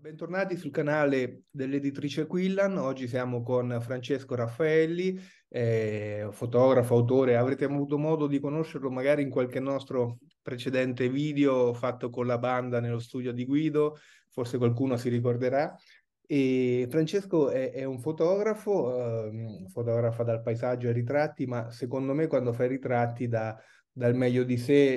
Bentornati sul canale dell'editrice Quillan. Oggi siamo con Francesco Raffaelli, fotografo, autore. Avrete avuto modo di conoscerlo magari in qualche nostro precedente video fatto con la banda nello studio di Guido, forse qualcuno si ricorderà. E Francesco è un fotografo, fotografa dal paesaggio ai ritratti, ma secondo me quando fa i ritratti dal meglio di sé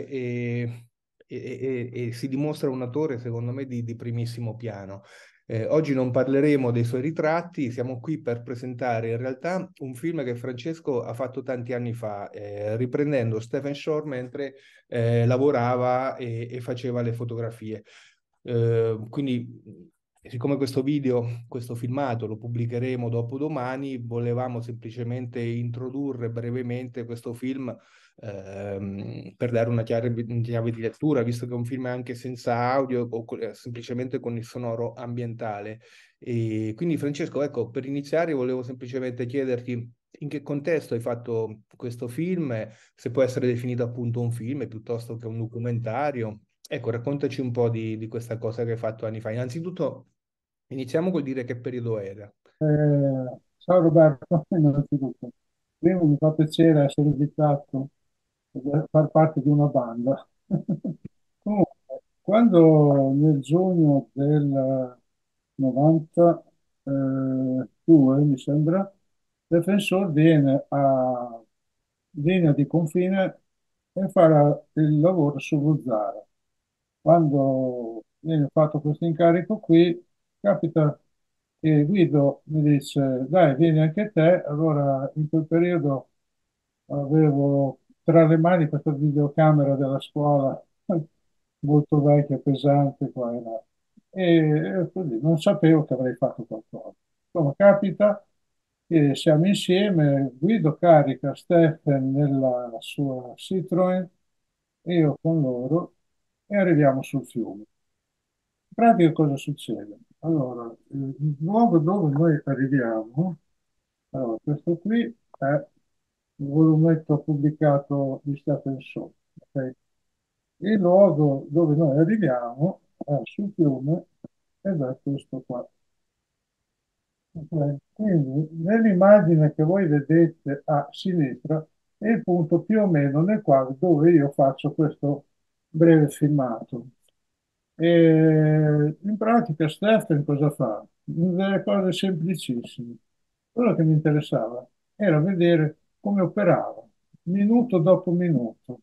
e si dimostra un attore, secondo me, di primissimo piano. Oggi non parleremo dei suoi ritratti, siamo qui per presentare in realtà un film che Francesco ha fatto tanti anni fa, riprendendo Stephen Shore mentre lavorava e faceva le fotografie. Quindi, siccome questo video, questo filmato lo pubblicheremo dopodomani, volevamo semplicemente introdurre brevemente questo film per dare una chiave di lettura, visto che è un film anche senza audio o semplicemente con il sonoro ambientale. E quindi, Francesco, ecco, per iniziare volevo semplicemente chiederti in che contesto hai fatto questo film, se può essere definito appunto un film piuttosto che un documentario. Ecco, raccontaci un po' di questa cosa che hai fatto anni fa. Innanzitutto, iniziamo col dire che periodo era. Ciao Roberto, innanzitutto. Primo mi fa piacere essere invitato a far parte di una banda. Comunque, quando nel giugno del 92, mi sembra, Defensor viene a linea di confine e fa il lavoro su Vuzzara. Quando viene fatto questo incarico qui, capita che Guido mi dice, dai, vieni anche te. Allora, in quel periodo avevo tra le mani questa videocamera della scuola, molto vecchia, pesante, qua e là. E così, non sapevo che avrei fatto qualcosa. Insomma, capita che siamo insieme, Guido carica Stephen nella sua Citroen, e io con loro, e arriviamo sul fiume. In pratica cosa succede? Allora, il luogo dove noi arriviamo, allora, questo qui è il volumetto pubblicato di Stephen Shaw. Ok? Il luogo dove noi arriviamo è sul fiume ed è questo qua. Ok? Quindi nell'immagine che voi vedete a sinistra è il punto più o meno nel quadro dove io faccio questo breve filmato. E in pratica Stephen cosa fa? Delle cose semplicissime. Quello che mi interessava era vedere come operava, minuto dopo minuto.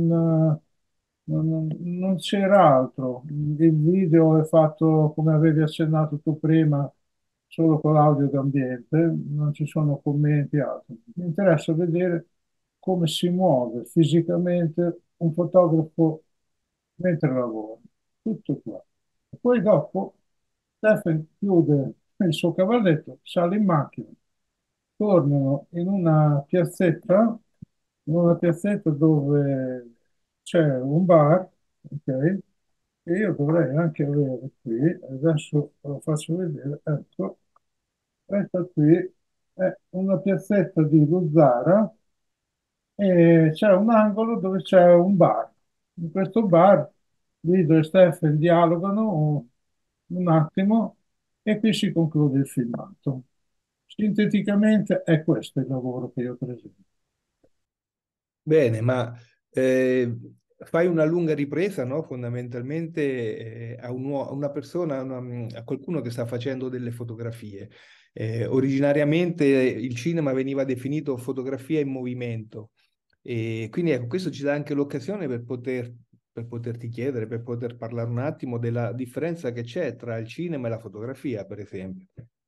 Non c'era altro. Il video è fatto, come avevi accennato tu prima, solo con l'audio d'ambiente, non ci sono commenti, altro. Mi interessa vedere come si muove fisicamente un fotografo mentre lavora. Tutto qua. E poi dopo Stephen chiude il suo cavalletto, sale in macchina, tornano in una piazzetta dove c'è un bar, ok? E io dovrei anche avere qui, adesso ve lo faccio vedere, ecco, questa qui è una piazzetta di Luzzara e c'è un angolo dove c'è un bar. In questo bar Guido e Stefan dialogano un attimo e qui si conclude il filmato. Sinteticamente è questo il lavoro che io presento. Bene, ma eh, fai una lunga ripresa, no? Fondamentalmente a una persona, a qualcuno che sta facendo delle fotografie. Originariamente il cinema veniva definito fotografia in movimento e quindi ecco, questo ci dà anche l'occasione per poterti chiedere, per poter parlare un attimo della differenza che c'è tra il cinema e la fotografia, per esempio.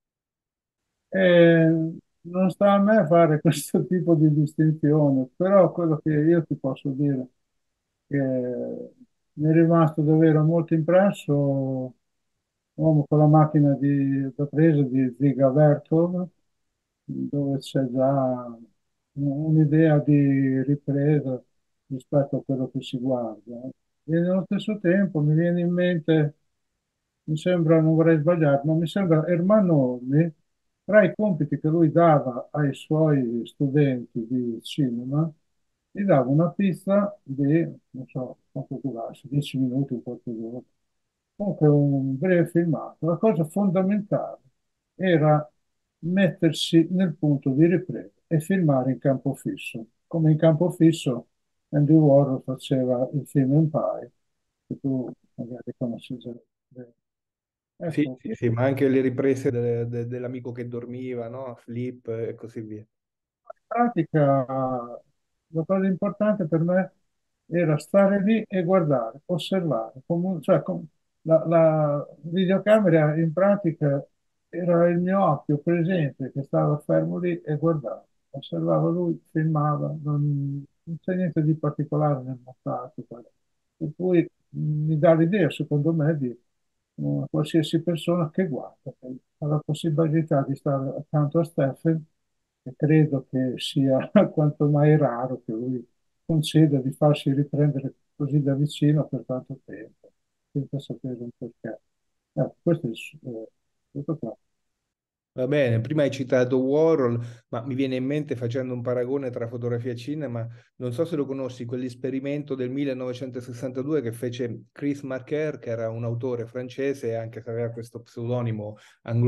Non sta a me fare questo tipo di distinzione, però quello che io ti posso dire che mi è rimasto davvero molto impresso uomo con la macchina da presa di Ziga Vertov, dove c'è già un'idea di ripresa rispetto a quello che si guarda. E nello stesso tempo mi viene in mente, mi sembra, non vorrei sbagliare, ma mi sembra Ermanno Olmi, tra i compiti che lui dava ai suoi studenti di cinema, gli dava una pista di, non so, quanto durasse, 10 minuti, un quarto d'ora. Comunque un breve filmato. La cosa fondamentale era mettersi nel punto di ripresa e filmare in campo fisso. Come in campo fisso Andy Warhol faceva il film Empire, che tu magari conosci già. Sì, Ecco, sì, sì, ma anche le riprese dell'amico che dormiva, no? Flip e così via. pratica la cosa importante per me era stare lì e guardare, osservare. La videocamera in pratica era il mio occhio presente che stava fermo lì e guardava. Osservava lui, filmava, non c'è niente di particolare nel montaggio. Per cui mi dà l'idea, secondo me, di qualsiasi persona che guarda, che ha la possibilità di stare accanto a Stephen, e credo che sia quanto mai raro che lui conceda di farsi riprendere così da vicino per tanto tempo, senza sapere un perché. Questo è tutto qua. Va bene, prima hai citato Warhol, ma mi viene in mente facendo un paragone tra fotografia e cinema, non so se lo conosci, quell'esperimento del 1962 che fece Chris Marker, che era un autore francese, anche se aveva questo pseudonimo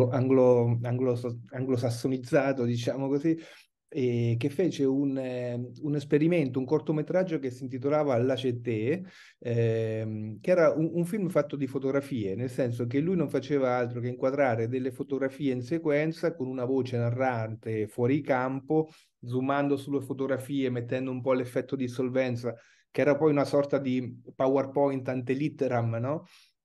anglosassonizzato, diciamo così, e che fece un esperimento, un cortometraggio che si intitolava La Cité, che era un film fatto di fotografie, nel senso che lui non faceva altro che inquadrare delle fotografie in sequenza con una voce narrante fuori campo, zoomando sulle fotografie, mettendo un po' l'effetto di solvenza, che era poi una sorta di PowerPoint ante litteram, no?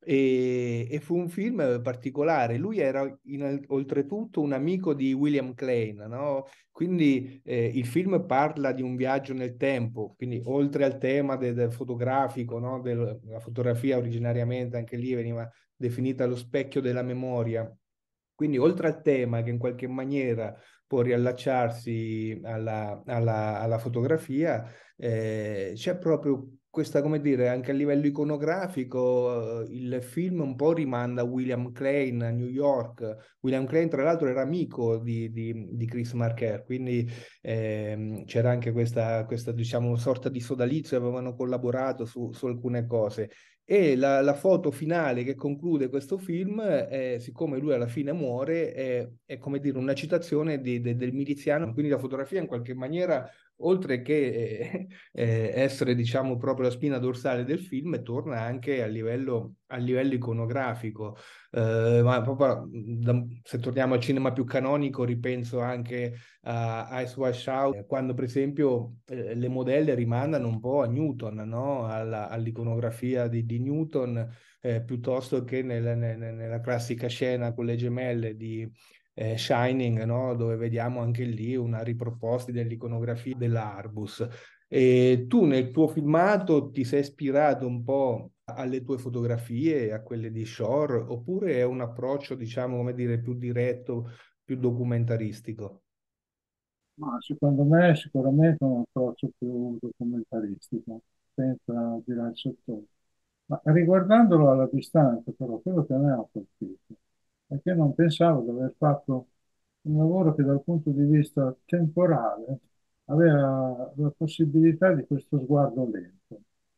E fu un film particolare. Lui era oltretutto un amico di William Klein, no? Quindi il film parla di un viaggio nel tempo, quindi oltre al tema del fotografico, no? La fotografia originariamente anche lì veniva definita lo specchio della memoria. Quindi oltre al tema che in qualche maniera può riallacciarsi alla fotografia, c'è proprio questa, come dire, anche a livello iconografico, il film un po' rimanda a William Klein a New York. William Klein, tra l'altro, era amico di Chris Marker, quindi c'era anche questa, diciamo, sorta di sodalizio, avevano collaborato su alcune cose. E la foto finale che conclude questo film, siccome lui alla fine muore, è come dire una citazione del miliziano, quindi la fotografia in qualche maniera, oltre che essere diciamo proprio la spina dorsale del film, torna anche a livello iconografico. Ma proprio, se torniamo al cinema più canonico, ripenso anche a Ice Wash Out, quando per esempio le modelle rimandano un po' a Newton, no? All'iconografia di Newton, piuttosto che nella classica scena con le gemelle di Shining, no? Dove vediamo anche lì una riproposta dell'iconografia dell'Arbus. E tu nel tuo filmato ti sei ispirato un po' alle tue fotografie, a quelle di Shore, oppure è un approccio, diciamo, come dire, più diretto, più documentaristico? Ma secondo me è sicuramente un approccio più documentaristico, senza girare il settore. Ma riguardandolo alla distanza, però, quello che a me ha colpito è che non pensavo di aver fatto un lavoro che dal punto di vista temporale aveva la possibilità di questo sguardo lento.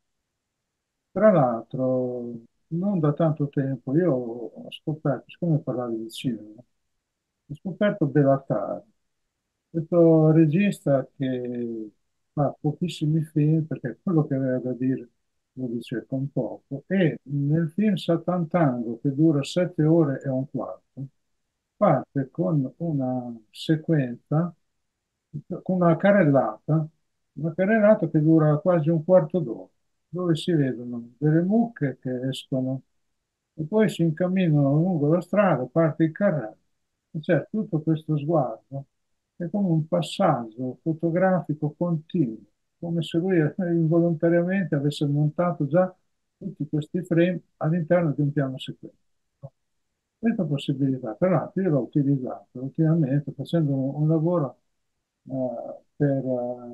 Tra l'altro, non da tanto tempo, io ho scoperto, siccome parlavi di cinema, ho scoperto Bellatar, questo regista che fa pochissimi film, perché quello che aveva da dire lo dice con poco, e nel film Satan che dura 7 ore e un quarto, parte con una sequenza, con una carrellata che dura quasi un quarto d'ora, dove si vedono delle mucche che escono e poi si incamminano lungo la strada, parte il carrello, e c'è tutto questo sguardo, è come un passaggio fotografico continuo, come se lui involontariamente avesse montato già tutti questi frame all'interno di un piano sequenza. Questa possibilità, tra l'altro, io l'ho utilizzata ultimamente facendo un lavoro per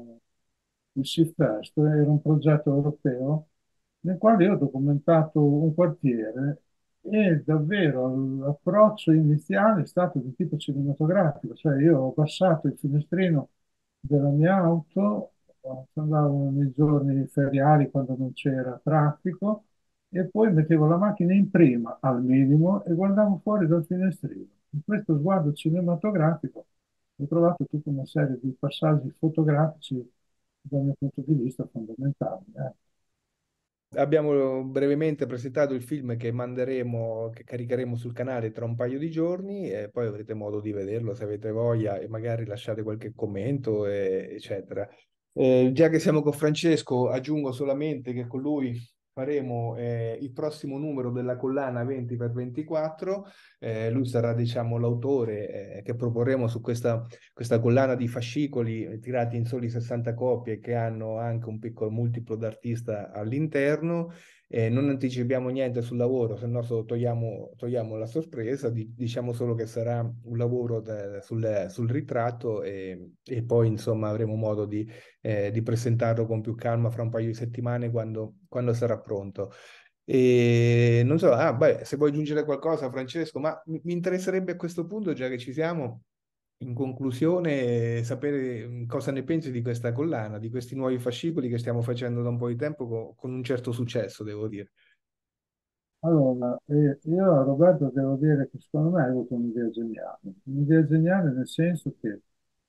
il SIFEST, era un progetto europeo nel quale io ho documentato un quartiere e davvero l'approccio iniziale è stato di tipo cinematografico, cioè io ho abbassato il finestrino della mia auto, andavo nei giorni feriali quando non c'era traffico, e poi mettevo la macchina in prima al minimo e guardavo fuori dal finestrino. In questo sguardo cinematografico ho trovato tutta una serie di passaggi fotografici dal mio punto di vista fondamentali. Abbiamo brevemente presentato il film che manderemo, che caricheremo sul canale tra un paio di giorni e poi avrete modo di vederlo se avete voglia e magari lasciate qualche commento, eccetera. Già che siamo con Francesco, aggiungo solamente che con lui faremo il prossimo numero della collana 20x24. Lui sarà, diciamo, l'autore che proporremo su questa collana di fascicoli tirati in soli 60 copie che hanno anche un piccolo multiplo d'artista all'interno. Non anticipiamo niente sul lavoro, se no togliamo la sorpresa, diciamo solo che sarà un lavoro sul ritratto e poi insomma avremo modo di presentarlo con più calma fra un paio di settimane quando sarà pronto. E non so, beh, se vuoi aggiungere qualcosa, Francesco, ma mi interesserebbe a questo punto, già che ci siamo, in conclusione, sapere cosa ne pensi di questa collana, di questi nuovi fascicoli che stiamo facendo da un po' di tempo con un certo successo, devo dire. Allora, io a Roberto devo dire che secondo me hai avuto un'idea geniale nel senso che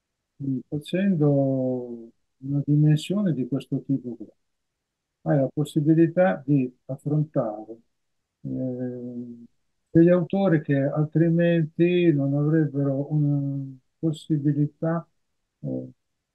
facendo una dimensione di questo tipo qua, hai la possibilità di affrontare degli autori che altrimenti non avrebbero una possibilità eh,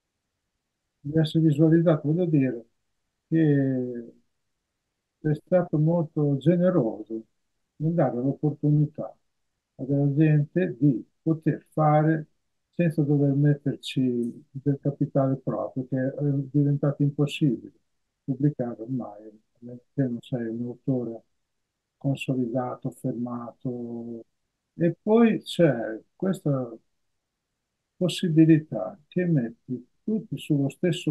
di essere visualizzato. Voglio dire che è stato molto generoso nel dare l'opportunità a della gente di poter fare senza dover metterci del capitale proprio, che è diventato impossibile pubblicare ormai, a meno che non sei un autore consolidato, fermato. E poi c'è questa possibilità che metti tutti sullo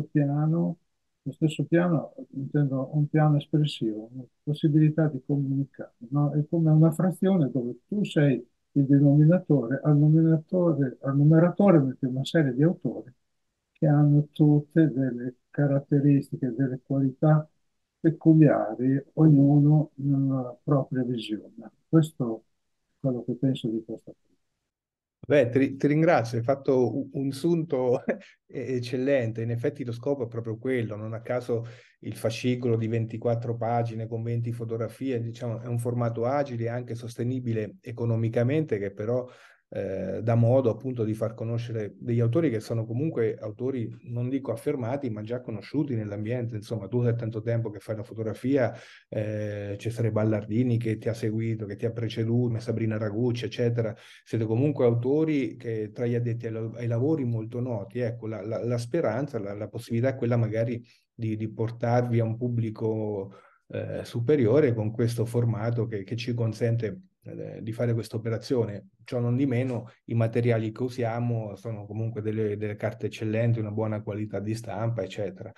stesso piano, intendo un piano espressivo, una possibilità di comunicare, no? È come una frazione dove tu sei il denominatore, al numeratore metti una serie di autori che hanno tutte delle caratteristiche, delle qualità peculiari, ognuno nella propria visione. Questo è quello che penso di questa cosa. Beh, ti ringrazio, hai fatto un sunto eccellente. In effetti lo scopo è proprio quello, non a caso il fascicolo di 24 pagine con 20 fotografie, diciamo, è un formato agile e anche sostenibile economicamente, che però dà modo appunto di far conoscere degli autori che sono comunque autori, non dico affermati, ma già conosciuti nell'ambiente. Insomma, tu da tanto tempo che fai la fotografia, Cesare Ballardini che ti ha seguito, che ti ha preceduto, Sabrina Ragucci, eccetera, siete comunque autori che tra gli addetti ai lavori molto noti. Ecco, la speranza, la possibilità è quella magari di portarvi a un pubblico superiore con questo formato che ci consente di fare questa operazione. Ciò non di meno, i materiali che usiamo sono comunque delle carte eccellenti, una buona qualità di stampa, eccetera.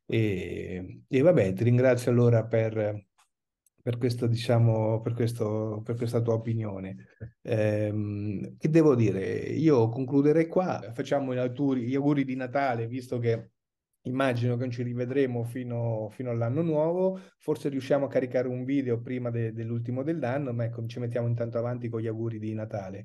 E vabbè, ti ringrazio allora per questo, diciamo, per questa tua opinione. Che devo dire? Io concluderei qua. Facciamo gli auguri di Natale, visto che immagino che non ci rivedremo fino all'anno nuovo. Forse riusciamo a caricare un video prima dell'ultimo dell'anno, ma ecco, ci mettiamo intanto avanti con gli auguri di Natale.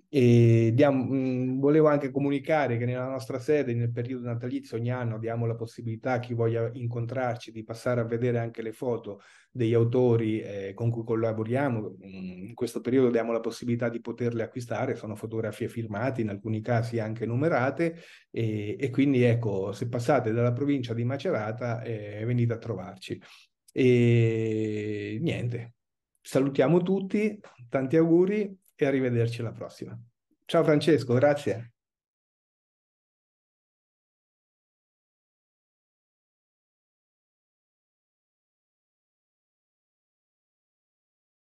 Volevo anche comunicare che nella nostra sede, nel periodo natalizio, ogni anno diamo la possibilità a chi voglia incontrarci di passare a vedere anche le foto degli autori con cui collaboriamo. In questo periodo diamo la possibilità di poterle acquistare, sono fotografie firmate, in alcuni casi anche numerate, e quindi ecco, se passate dalla provincia di Macerata, venite a trovarci. E niente, salutiamo tutti, tanti auguri e arrivederci alla prossima. Ciao Francesco, grazie.